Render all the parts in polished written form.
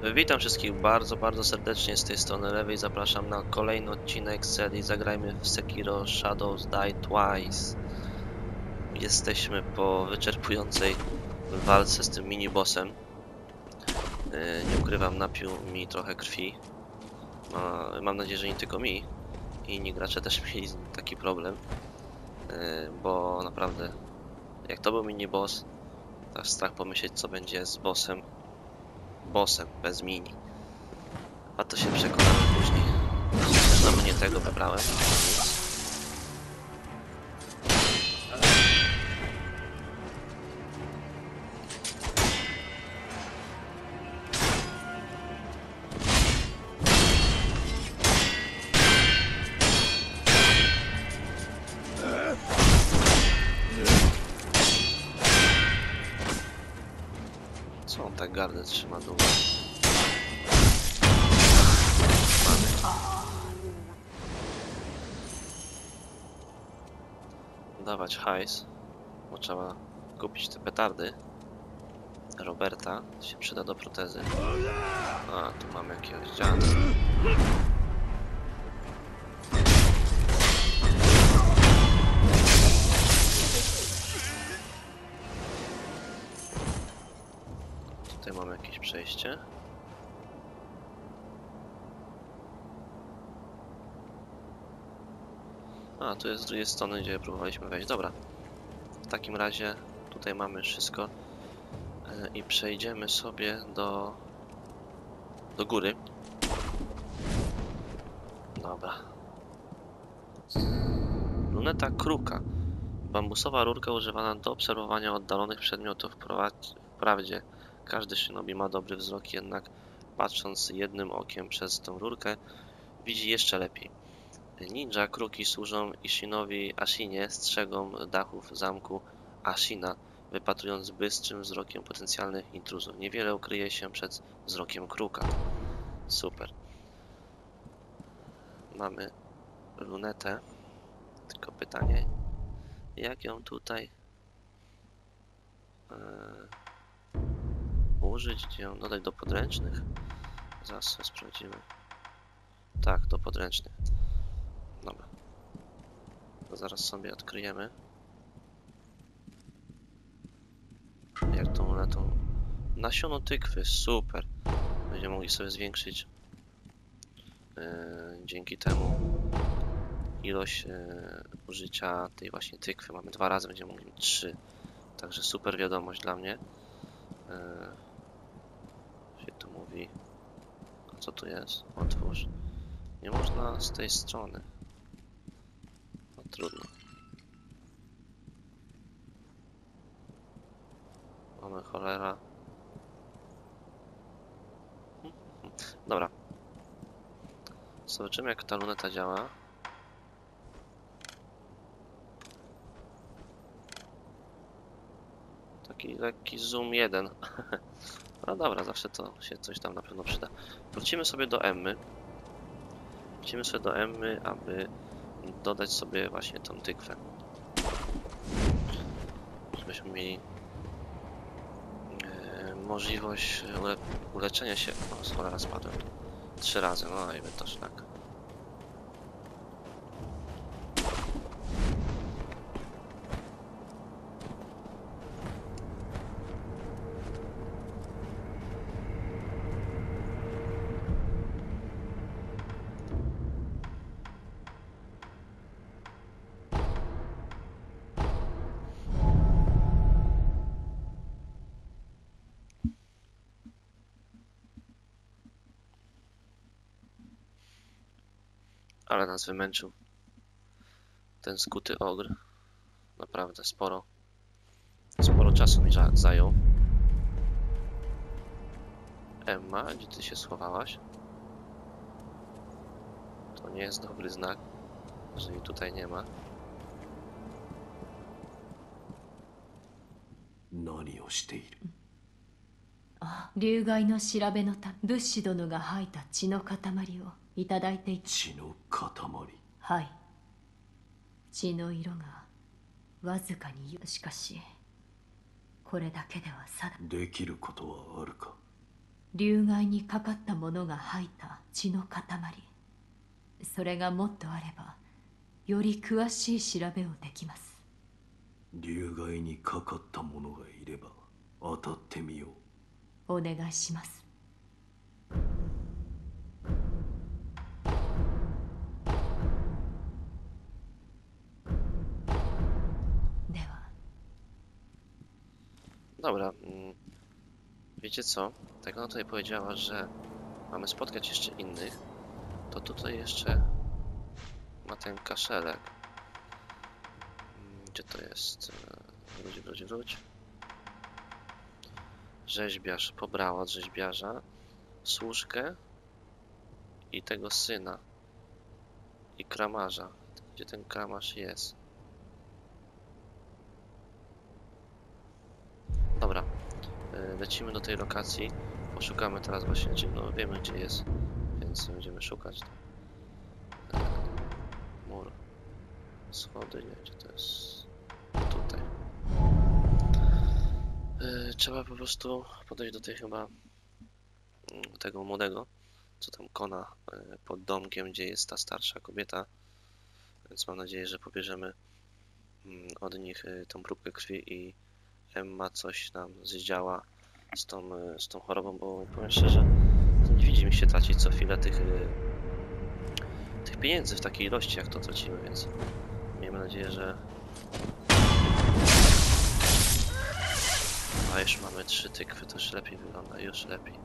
Witam wszystkich bardzo, bardzo serdecznie z tej strony lewej. Zapraszam na kolejny odcinek z serii Zagrajmy w Sekiro Shadows Die Twice. Jesteśmy po wyczerpującej walce z tym mini-bossem. Nie ukrywam, napił mi trochę krwi. Mam nadzieję, że nie tylko mi. I inni gracze też mieli taki problem. Bo naprawdę, jak to był mini-boss, aż strach pomyśleć, co będzie z bossem. Bossem, bez mini. A to się przekonamy później. Znowu nie tego wybrałem. Nic. Co on tak gardę trzyma długo? Dawać hajs, bo trzeba kupić te petardy. Roberta się przyda do protezy. A, tu mamy jakiegoś dziada. Tutaj mamy jakieś przejście. A, tu jest z drugiej strony, gdzie próbowaliśmy wejść. Dobra. W takim razie tutaj mamy wszystko. I przejdziemy sobie do góry. Dobra. Luneta kruka. Bambusowa rurka używana do obserwowania oddalonych przedmiotów. Wprawdzie każdy shinobi ma dobry wzrok, jednak patrząc jednym okiem przez tą rurkę widzi jeszcze lepiej. Ninja kruki służą Ishinowi Ashinie, strzegą dachów zamku Ashina, wypatrując bystrym wzrokiem potencjalnych intruzów. Niewiele ukryje się przed wzrokiem kruka. Super. Mamy lunetę. Tylko pytanie, jak ją tutaj użyć, gdzie ją dodać do podręcznych? Zaraz sobie sprawdzimy. Tak, do podręcznych. Dobra. To zaraz sobie odkryjemy. Jak tą lunetą. Nasiono tykwy, super. Będziemy mogli sobie zwiększyć dzięki temu ilość użycia tej właśnie tykwy. Mamy 2 razy, będziemy mogli mieć 3. Także super wiadomość dla mnie. Się tu mówi. A co tu jest? Otwórz. Nie można z tej strony. No trudno. Mamy cholera. Dobra. Zobaczymy, jak ta luneta działa. Taki lekki zoom 1. No dobra, zawsze to się coś tam na pewno przyda. Wrócimy sobie do Emmy. Wrócimy sobie do Emmy, aby dodać sobie właśnie tą tykwę. Żebyśmy mieli możliwość uleczenia się. O, z cholera spadłem. 3 razy, no i by to szlak. Ale nas wymęczył ten skuty ogr. Naprawdę sporo czasu mi zajął. Emma, gdzie ty się schowałaś? To nie jest dobry znak, że jej tutaj nie ma. 何をしている。 流害の調べのため物資殿が吐いた血の塊をいただいていた。 血の塊。 はい。血の色がわずかにしかしこれだけではさだ。 できることはあるか。 流害にかかった者が吐いた血の塊。それがもっとあればより詳しい調べをできます。 流害にかかった者がいれば当たってみよお願いします。では Dobra. Wiecie co? Tak ona tutaj powiedziała, że mamy spotkać jeszcze innych. To tutaj jeszcze ma ten kaszelek. Gdzie to jest? Wróć. Rzeźbiarz pobrała od rzeźbiarza służkę i tego syna. I kramarza. Gdzie ten kramarz jest? Dobra. Lecimy do tej lokacji. Poszukamy teraz właśnie, no wiemy gdzie jest, więc będziemy szukać. Mur. Schody, nie, gdzie to jest? Tutaj. Trzeba po prostu podejść do tej chyba tego młodego, co tam kona pod domkiem, gdzie jest ta starsza kobieta. Więc mam nadzieję, że pobierzemy od nich tą próbkę krwi i Emma coś nam zdziała z tą chorobą, bo powiem szczerze, nie widzi mi się tracić co chwilę tych pieniędzy w takiej ilości, jak to tracimy, więc miejmy nadzieję, że... A już mamy 3 tykwy, to już lepiej wygląda, już lepiej.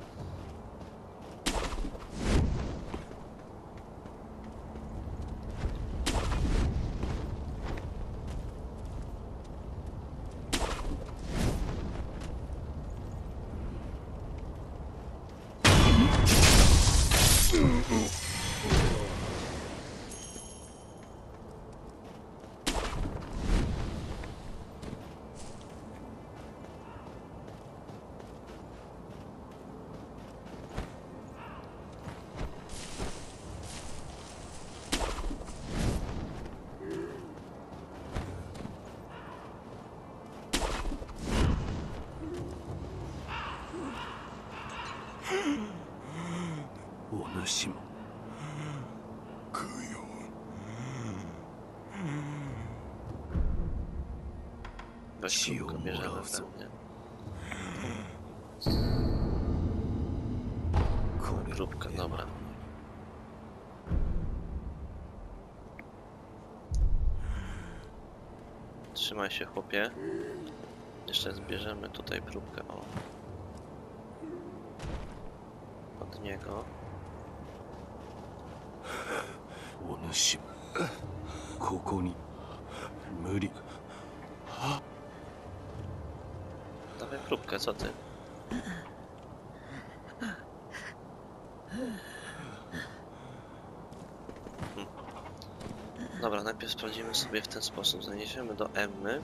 Weź próbkę, bierzemy w ten, nie? Próbka, dobra. Trzymaj się, chłopie. Jeszcze zbierzemy tutaj próbkę, o. Od niego. Dawaj próbkę, co ty? Dobra, najpierw sprawdzimy sobie w ten sposób. Zaniesiemy do Emmy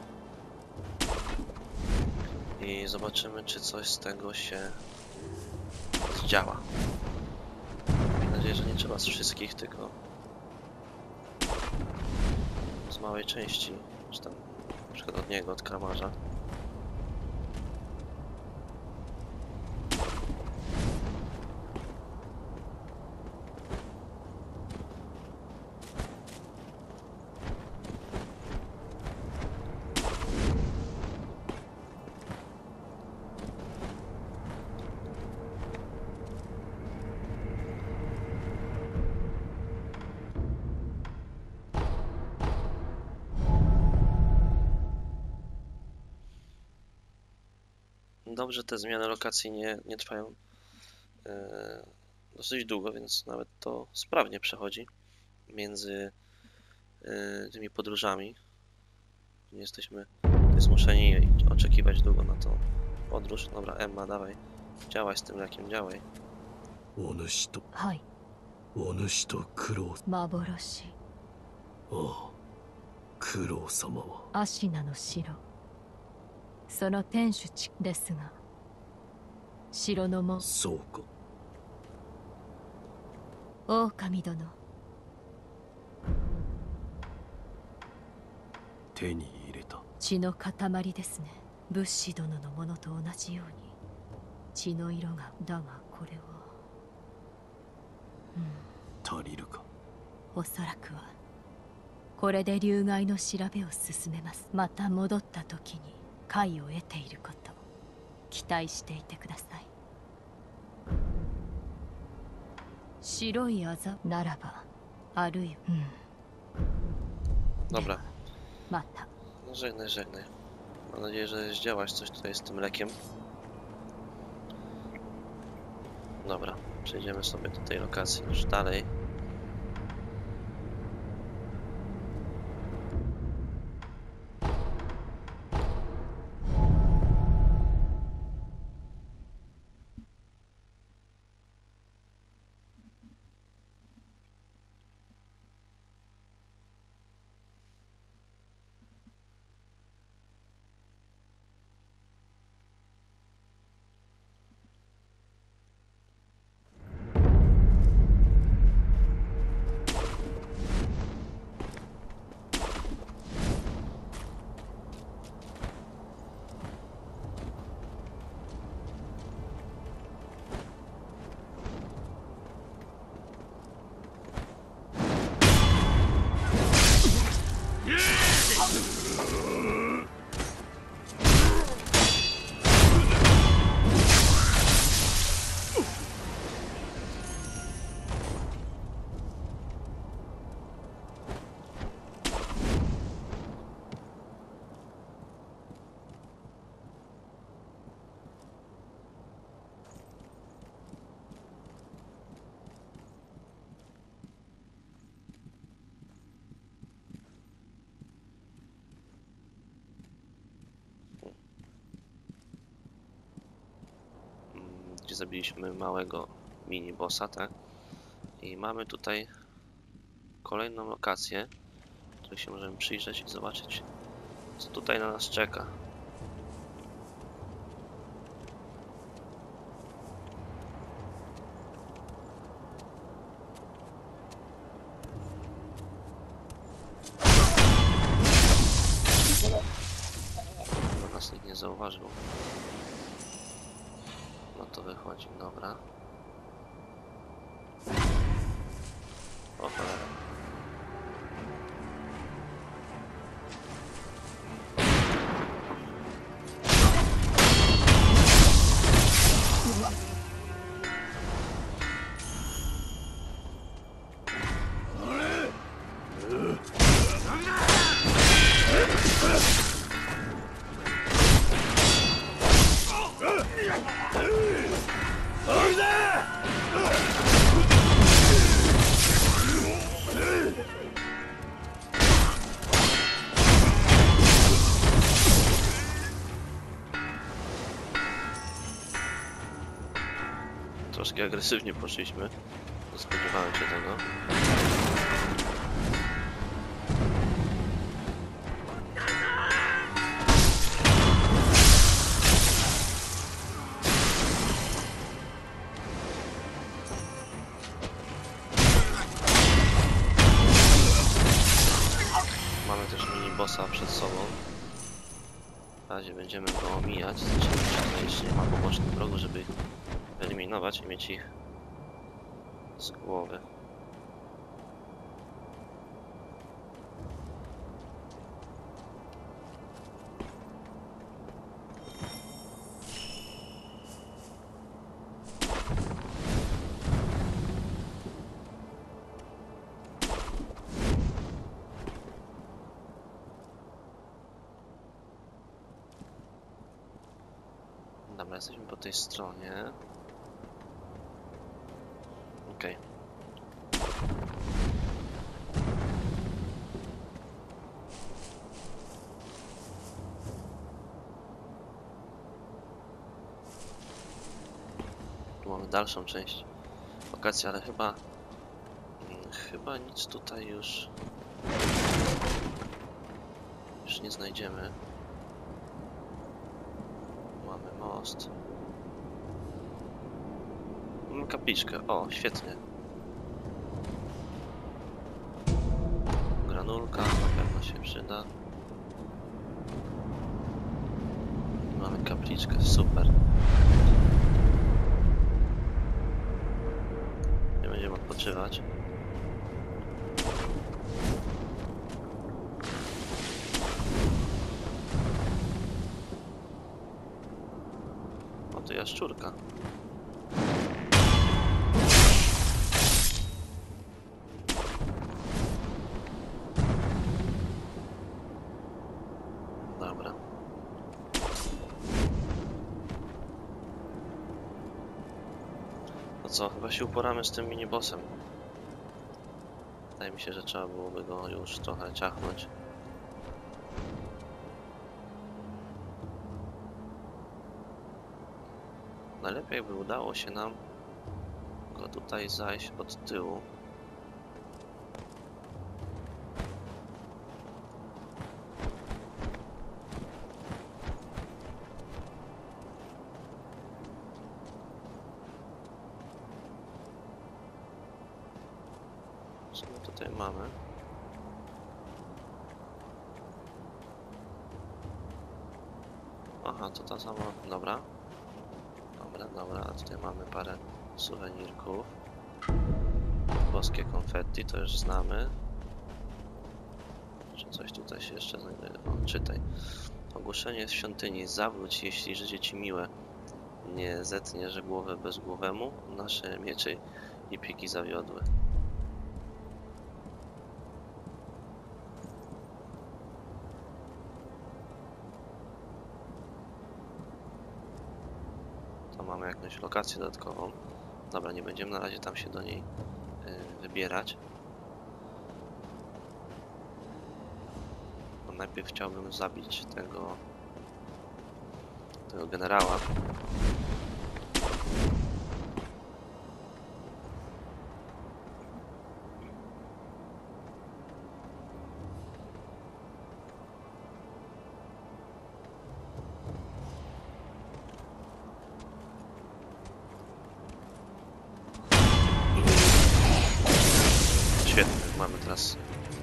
i zobaczymy, czy coś z tego się zdziała. Mam nadzieję, że nie trzeba z wszystkich, tylko z małej części, czy tam na przykład od niego, od kramarza. Dobrze, te zmiany lokacji nie trwają dosyć długo, więc nawet to sprawnie przechodzi między tymi podróżami. Nie jesteśmy zmuszeni oczekiwać długo na tą podróż. Dobra, Emma, dawaj, działaj z tym lekiem, działaj. はい。幻。アシナの城。その天守地ですが、城の門。 そうか。 狼殿。 手に入れた。 血の塊ですね。物資殿のものと同じように血の色が。だがこ足りるか。 おそらくはこれで流害の調べを進めます。また戻った時に解を得ていること期待していてください。白いあざならばあるいは Dobra. また No żegnaj, żegnaj. Mam nadzieję, że zdziałaś coś tutaj z tym lekiem. Dobra, przejdziemy sobie do tej lokacji już dalej. Gdzie zabiliśmy małego mini bossa, tak? I mamy tutaj kolejną lokację, w której się możemy przyjrzeć i zobaczyć, co tutaj na nas czeka. Bo nas nikt nie zauważył. No to wychodzi, dobra. O cholera. Troszkę agresywnie poszliśmy. Nie spodziewałem się tego. Mamy też mini bossa przed sobą. W razie będziemy go omijać. Zobaczymy, czy tutaj jeszcze nie ma pobocznych wrogów, żeby ich eliminować i mieć ich z głowy. Dobra, jesteśmy po tej stronie. Okej. Tu mamy dalszą część lokacji, ale chyba nic tutaj już nie znajdziemy. Mamy most. Mamy kapliczkę. O, świetnie. Granulka na pewno się przyda. I mamy kapliczkę, super. Nie będziemy odpoczywać. O, to jaszczurka. Dobra. To co, chyba się uporamy z tym minibossem. Wydaje mi się, że trzeba byłoby go już trochę ciachnąć. Najlepiej by udało się nam go tutaj zajść od tyłu. Co my tutaj mamy? Aha, to ta sama. Dobra. Dobra, a tutaj mamy parę suwenirków. Boskie konfetti, to już znamy. Czy coś tutaj się jeszcze znajduje? O, czytaj. Ogłoszenie z świątyni. Zawróć, jeśli życie ci miłe. Nie zetniesz głowę bezgłowemu. Nasze miecze i piki zawiodły. Mamy jakąś lokację dodatkową. Dobra, nie będziemy na razie tam się do niej wybierać. Bo najpierw chciałbym zabić tego generała. Świetnie, mamy teraz.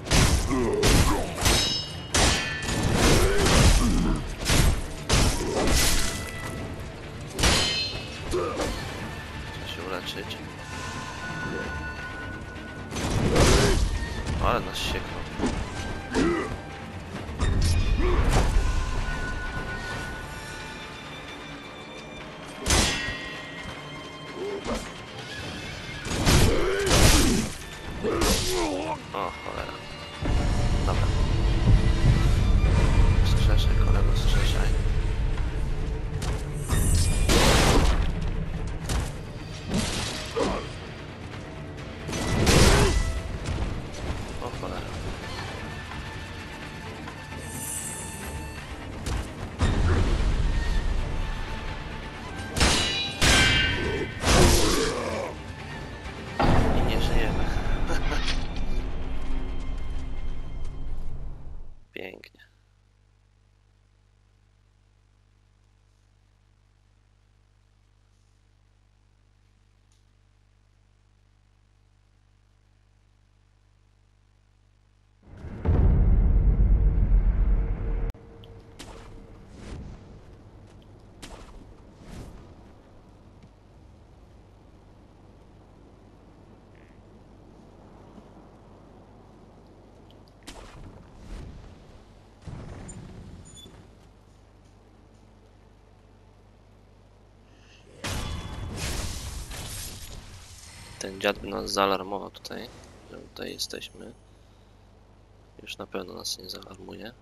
Trzeba się uleczyć. Ale nas sieknął. O, cholera. Dobra. Skrzeszaj, kolego, skrzeszaj. O, cholera. I nie żyjemy. Pięknie. Ten dziad by nas zaalarmował tutaj, że tutaj jesteśmy. Już na pewno nas nie zaalarmuje.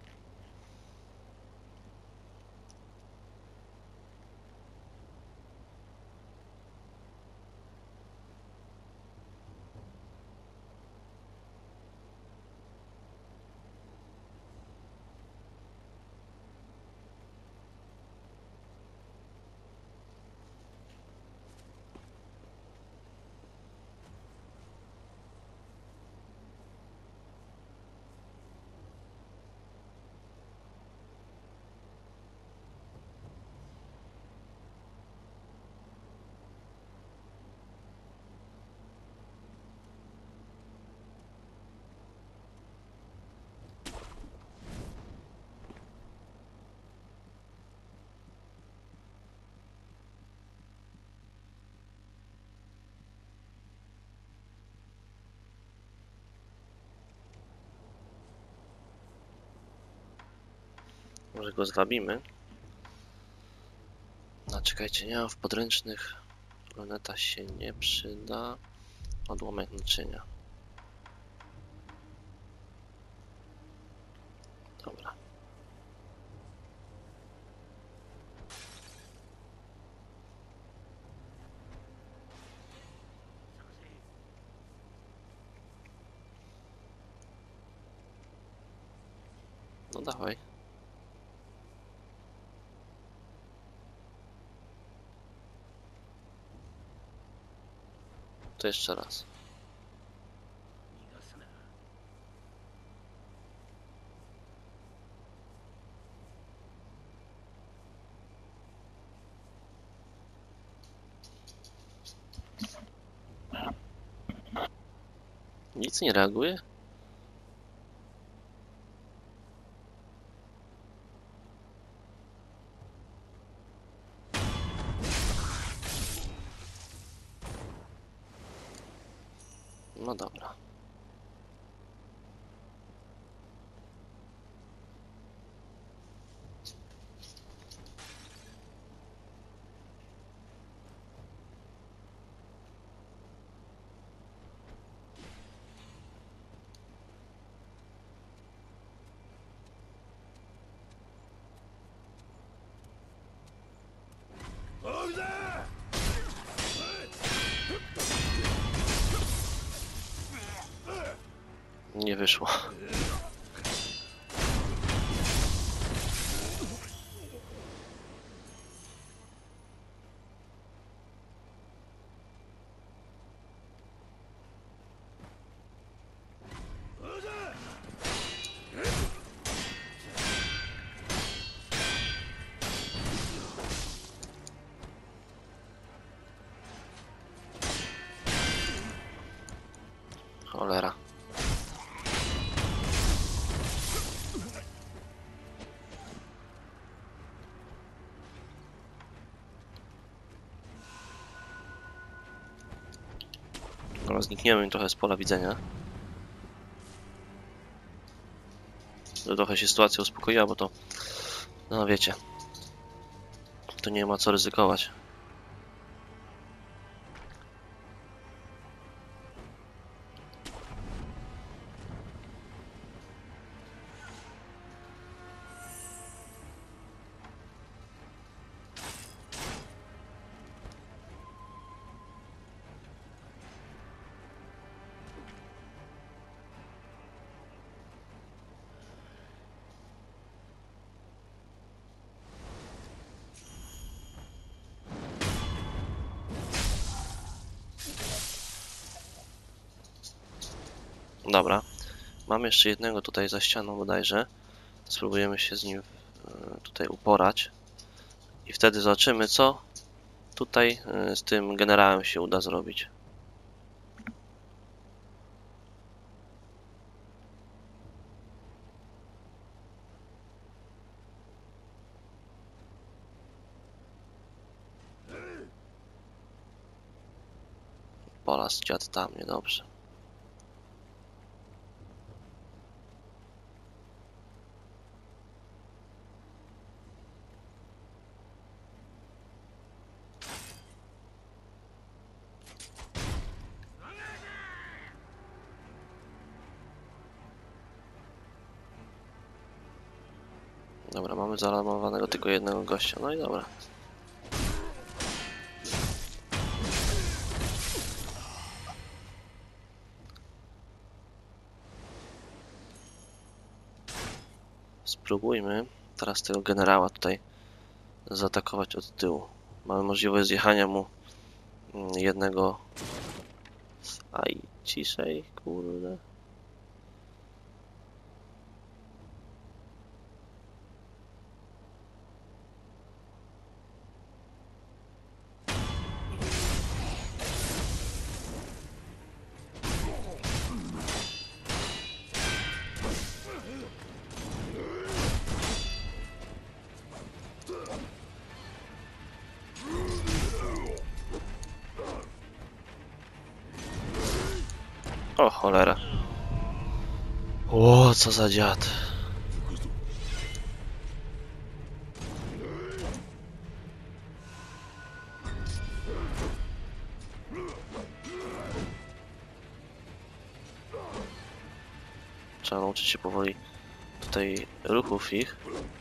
Może go zwabimy. No czekajcie, nie mam w podręcznych. Luneta się nie przyda. Odłomek naczynia. Dobra. No dawaj. To jeszcze raz. Nic nie reaguje? No dobra. Nie wyszło. Cholera. Dobra, znikniemy im trochę z pola widzenia. Trochę się sytuacja uspokoiła, bo to... No wiecie. To nie ma co ryzykować. Dobra. Mam jeszcze jednego tutaj za ścianą bodajże. Spróbujemy się z nim tutaj uporać. I wtedy zobaczymy, co tutaj z tym generałem się uda zrobić. Polas dziad tam, niedobrze. Dobra, mamy zaalarmowanego tylko jednego gościa. No i dobra. Spróbujmy teraz tego generała tutaj zaatakować od tyłu. Mamy możliwość zjechania mu jednego... Aj, ciszej, kurde. O cholera. O, co za dziad. Trzeba nauczyć się powoli tutaj ruchów ich.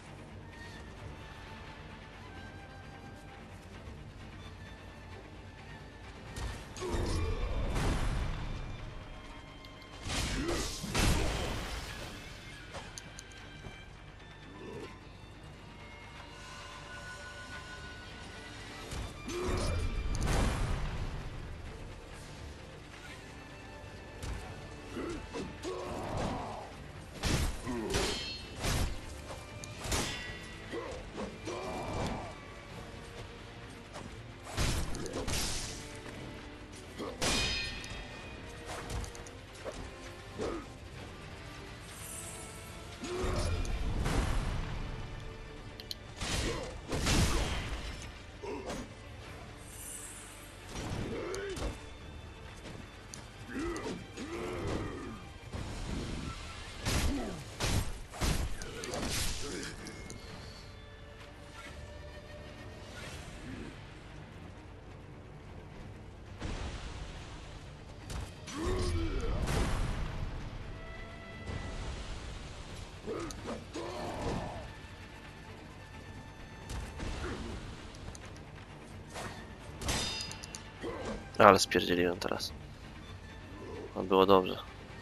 Ale spierdzieliłem teraz. A było dobrze.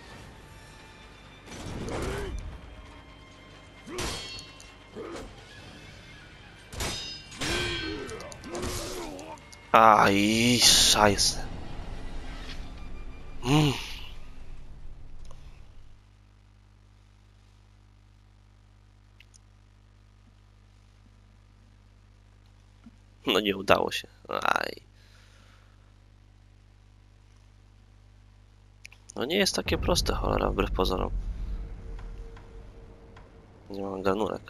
Aj, szajse. No nie udało się. Aj. No nie jest takie proste, cholera, wbrew pozorom. Nie mam garnurek.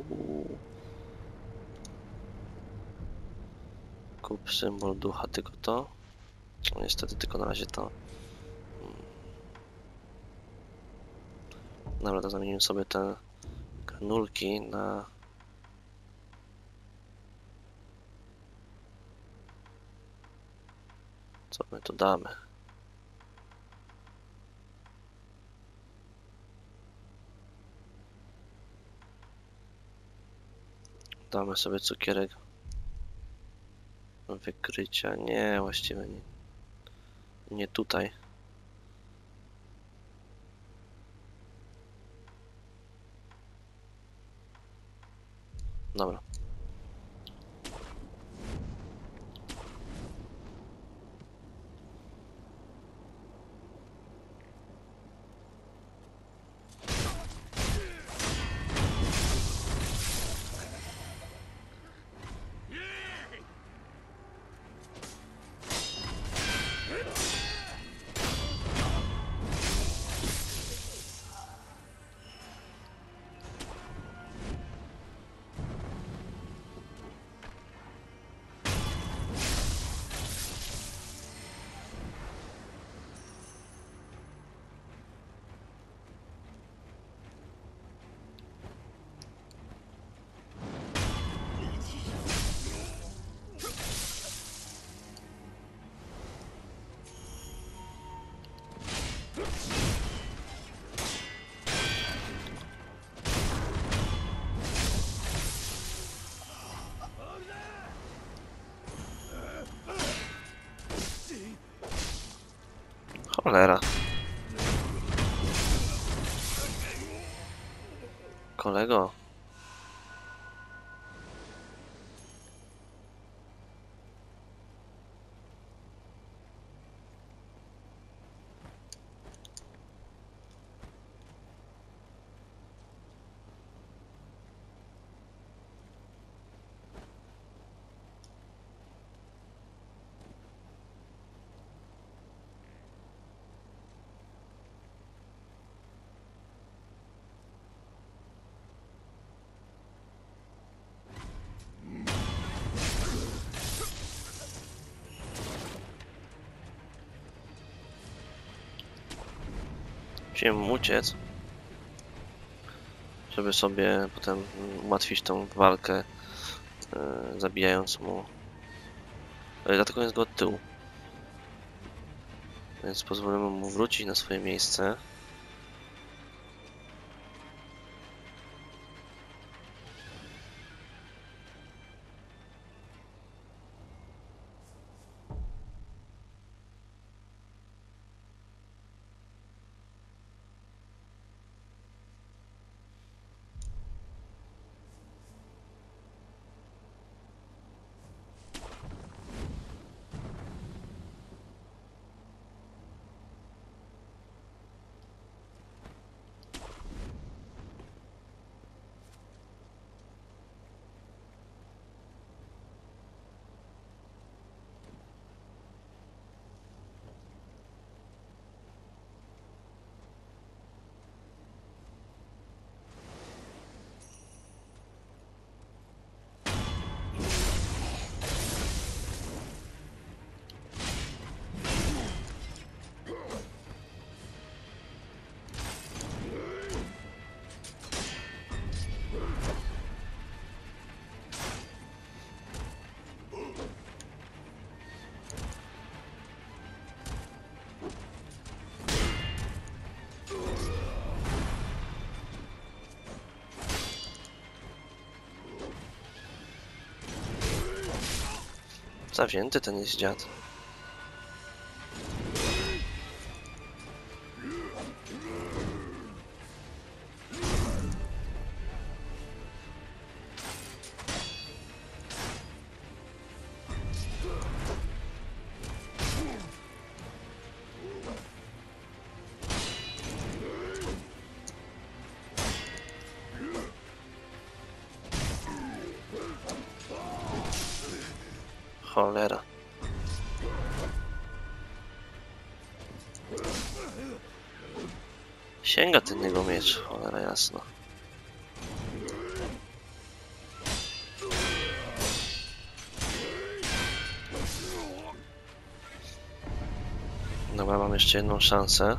Kup symbol ducha, tylko to. No, niestety tylko na razie to. Dobra, to zamienimy sobie te granulki na... Co my tu damy? Damy sobie cukierek wykrycia. Nie, właściwie nie. Nie tutaj. Dobra. Cholera. Kolego. Musiałem uciec, żeby sobie potem ułatwić tą walkę, zabijając mu. Dlatego jest go od tyłu. Więc pozwolimy mu wrócić na swoje miejsce. Zawzięty ten jest dziad. Cholera. Sięga ten jego miecz, cholera jasno. Dobra, mam jeszcze jedną szansę.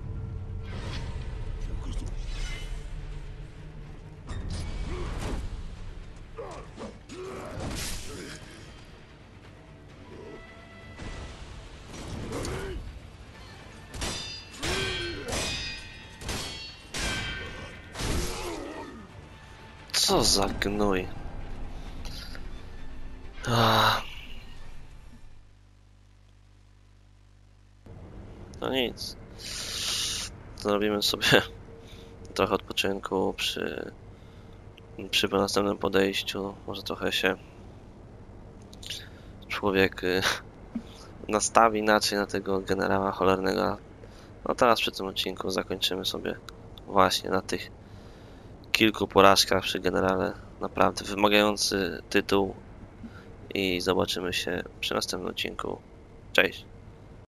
Co za gnój. No nic. Zrobimy sobie trochę odpoczynku przy następnym podejściu. Może trochę się człowiek nastawi inaczej na tego generała cholernego. No teraz przy tym odcinku zakończymy sobie właśnie na tych kilku porażkach przy generale. Naprawdę wymagający tytuł i zobaczymy się przy następnym odcinku. Cześć!